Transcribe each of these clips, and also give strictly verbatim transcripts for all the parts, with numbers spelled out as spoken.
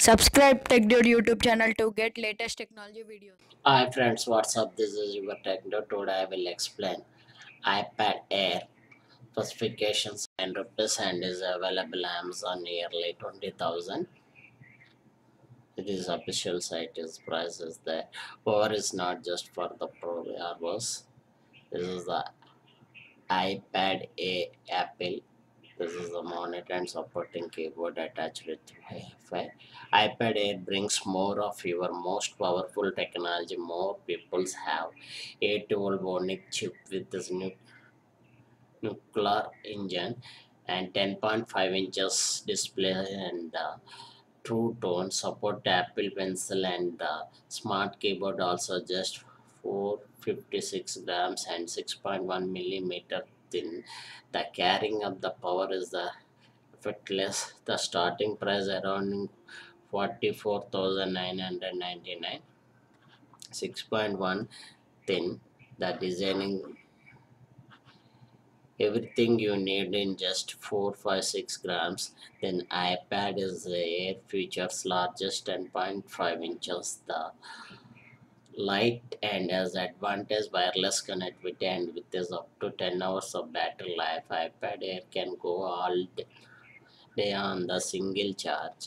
Subscribe TechDude YouTube channel to get latest technology videos. Hi friends, what's up? This is your Techno. Today I will explain iPad Air specifications and rupees and is available Amazon nearly twenty thousand. It is official site is prices there. Power is not just for the pro wearables. This is the iPad A Apple. This is the monitor and supporting keyboard attached with Wi-Fi. iPad Air brings more of your most powerful technology. More people have A twelve Bionic chip with this new nuclear engine and ten point five inches display and uh, True Tone support Apple Pencil and the smart keyboard also just four hundred fifty-six grams and six point one millimeter thin. The carrying of the power is the effortless. The starting price around forty-four thousand nine hundred ninety-nine. six point one thin. The designing everything you need in just four five six grams. Then iPad is the air features largest ten point five inches, the light and has advantage wireless connectivity and with is up to ten hours of battery life. iPad Air can go all day on the single charge.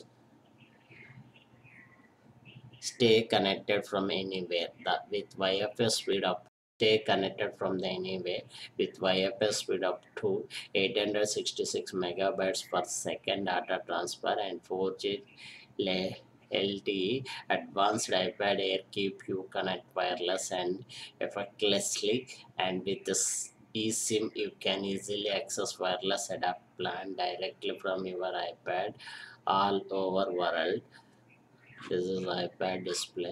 Stay connected from anywhere the, with Wi-Fi speed up. Stay connected from the anywhere with Wi-Fi speed up to eight hundred sixty-six megabytes per second data transfer and four G L T E Advanced. iPad Air keep you connect wireless and effortlessly, and with this eSIM you can easily access wireless adapt plan directly from your iPad all over world. This is iPad display.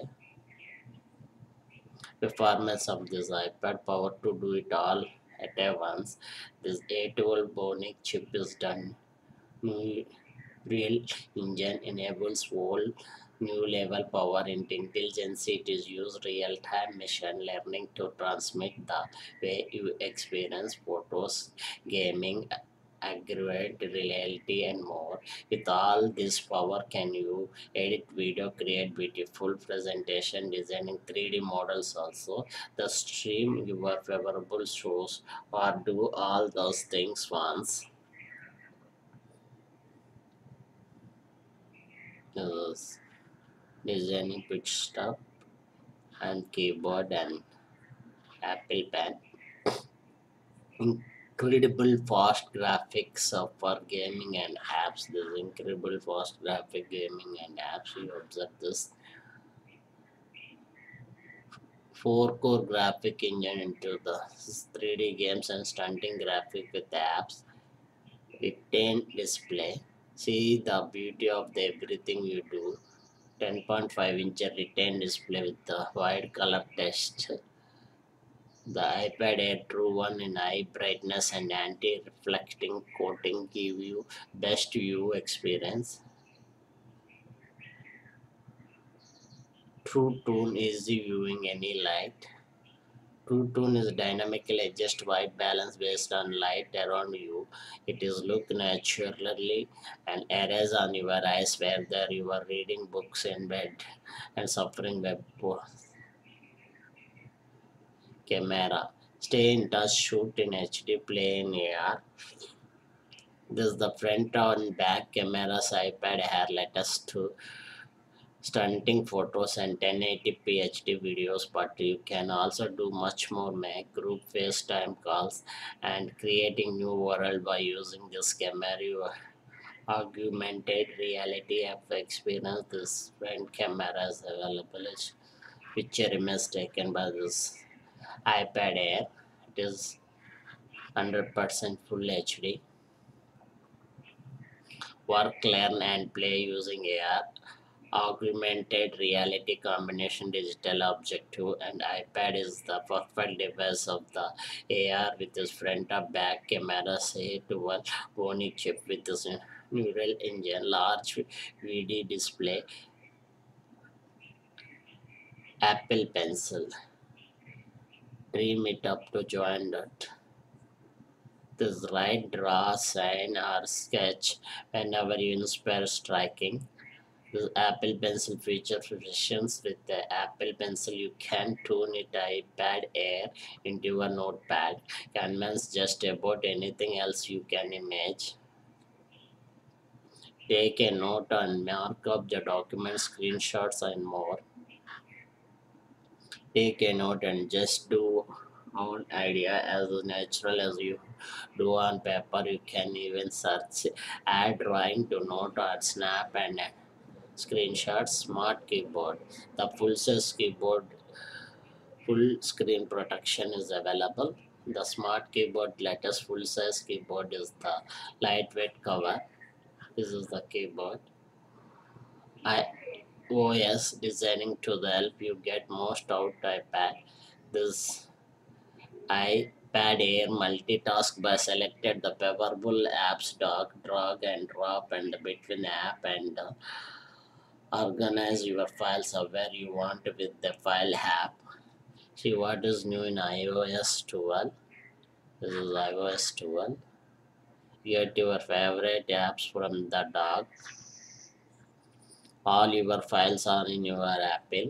Performance of this iPad power to do it all at once. This A twelve Bionic chip is done. New real engine enables whole new level power and intelligence. It is used real time machine learning to transmit the way you experience photos, gaming, aggregate reality and more. With all this power can you edit video, create beautiful presentation, designing three D models also, the stream your favorable shows or do all those things once. This designing pitch stuff and keyboard and Apple Pen. Incredible fast graphics uh, for gaming and apps. This incredible fast graphic gaming and apps. You observe this four core graphic engine into the three D games and stunting graphic with apps. Retain display. See the beauty of the everything you do. ten point five inch retain display with the wide color text. The iPad Air True one in high brightness and anti-reflecting coating give you best view experience. True Tone easy viewing any light. True Tone is dynamically adjust white balance based on light around you. It is look naturally and erase on your eyes whether you are reading books in bed and suffering web camera. Stay in touch, shoot in H D, play in A R. This is the front and back cameras. iPad Air let us to stunting photos and ten eighty p H D videos, but you can also do much more. Make group FaceTime calls and creating new world by using this camera. You augmented reality have experienced this front cameras available. Picture image taken by this iPad Air. It is one hundred percent full H D. Work, learn and play using A R, augmented reality combination digital objective, and iPad is the perfect device of the A R with its front and back cameras, A twelve Bionic chip with its neural engine, large V D display, Apple Pencil. Dream it up to join that. This write, draw, sign or sketch whenever you inspire striking. This Apple Pencil feature functions with the Apple Pencil. You can tune it iPad Air into your notepad. Canvas just about anything else you can imagine. Take a note and mark up the document, screenshots, and more. Take a note and just do own idea as natural as you do on paper. You can even search, add drawing to note or snap and screenshot. Smart keyboard. The full size keyboard, full screen protection is available. The smart keyboard latest full size keyboard is the lightweight cover. This is the keyboard. iOS designing to the help you get most out iPad. This iPad Air multitask by selected the powerful apps drag, drag and drop and between app and uh, organize your files where you want with the file app. See what is new in iOS twelve. This is iOS twelve. Get your favorite apps from the dock. All your files are in your Apple.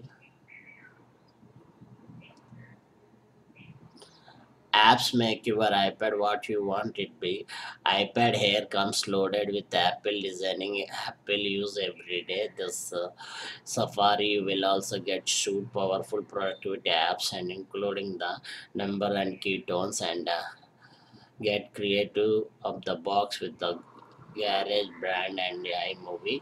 Apps make your iPad what you want it be. iPad Air comes loaded with Apple designing Apple use every day. This uh, Safari will also get shoot powerful productivity apps and including the number and keytones and uh, get creative of the box with the GarageBand and the iMovie.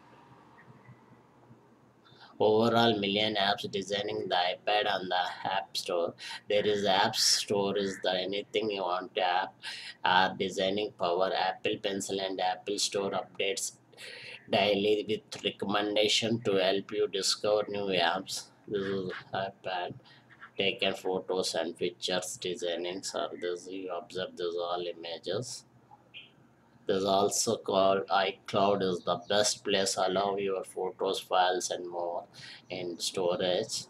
Overall million apps designing the iPad on the App Store. There is App Store is the anything you want to app are designing power Apple Pencil and Apple Store updates daily with recommendation to help you discover new apps. This is iPad. Taken photos and pictures designing. So this you observe these all images. There's also called iCloud is the best place allow your photos, files and more in storage.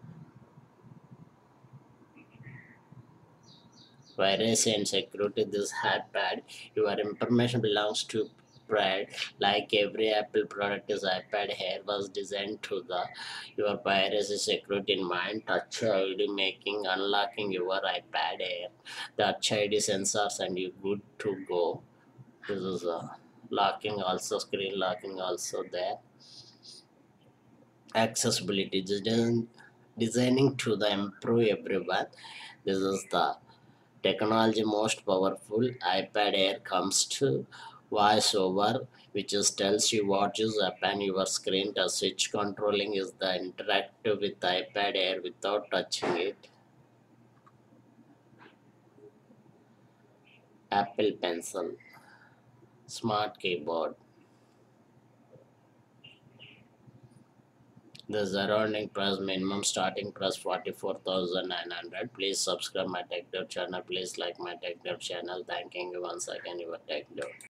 Privacy and security this iPad. Your information belongs to pride. Like every Apple product is iPad Air was designed to the your privacy security in mind. Touch I D making unlocking your iPad Air. The Touch I D sensors and you good to go. This is a locking also screen locking also there. Accessibility design, designing to the improve everyone. This is the technology most powerful. iPad Air comes to voiceover which is tells you what is happen your screen. The switch controlling is the interactive with iPad Air without touching it. Apple Pencil smart keyboard. The surrounding price minimum starting price forty-four thousand nine hundred. Please subscribe my tech dev channel. Please like my tech dev channel. Thanking you once again your tech dev.